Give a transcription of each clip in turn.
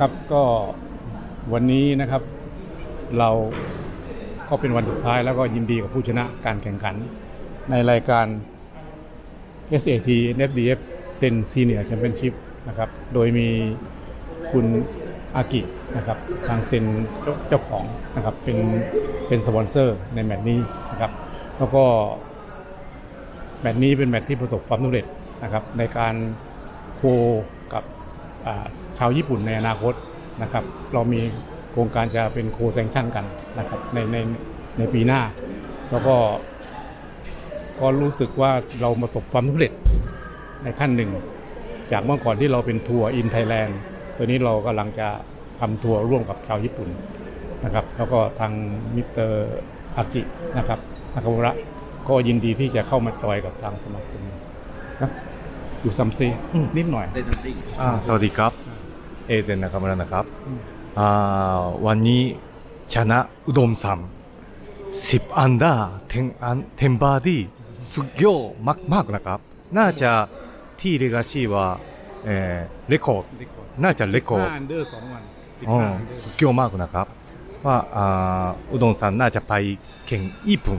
ครับก็วันนี้นะครับเราก็เป็นวันสุดท้ายแล้วก็ยินดีกับผู้ชนะการแข่งขันในรายการ SAT NFDF Sen Senior Championship นะครับโดยมีคุณอากินะครับทางเซนเจ้าของนะครับเป็นสปอนเซอร์ในแมตช์นี้นะครับแล้วก็แมตช์นี้เป็นแมตช์ที่ประสบความสำเร็จนะครับในการโคกับชาวญี่ปุ่นในอนาคตนะครับเรามีโครงการจะเป็นโคแซงชั่นกันนะครับในปีหน้าแล้วก็รู้สึกว่าเราประสบความสำเร็จในขั้นหนึ่งจากเมื่อก่อนที่เราเป็นทัวร์อินไทยแลนด์ตัวนี้เรากำลังจะทำทัวร์ร่วมกับชาวญี่ปุ่นนะครับแล้วก็ทางมิสเตอร์อากินะครับนาคามุระก็ยินดีที่จะเข้ามาจอยกับทางสมาคมนะอยู่ซัมซีนิดหน่อยสวัสดีครับเอเจนนะครับนาครับวันนี้ชนะอุดมさん10อันดา10บาร์ดี้สุดยอดมากๆนะครับน่าจะที่เลกาซี่ว่าเรคคอร์ดน่าจะเรคคอร์ดอันเดอร์2 วันสุดยอดมากนะครับว่าอุดมさんน่าจะไปแข่งญี่ปุ่น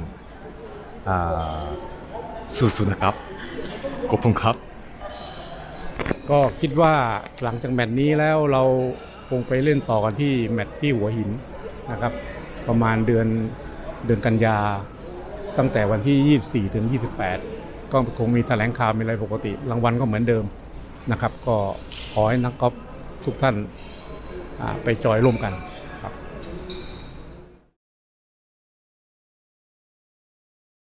สู้ๆนะครับขอบคุณครับก็คิดว่าหลังจากแมตช์นี้แล้วเราคงไปเล่นต่อกันที่แมตช์ที่หัวหินนะครับประมาณเดือนกันยาตั้งแต่วันที่24 ถึง 28ก็คงมีแถลงข่าวมีอะไรปกติรางวัลก็เหมือนเดิมนะครับก็ขอให้นักกอล์ฟทุกท่านไปจอยร่วมกัน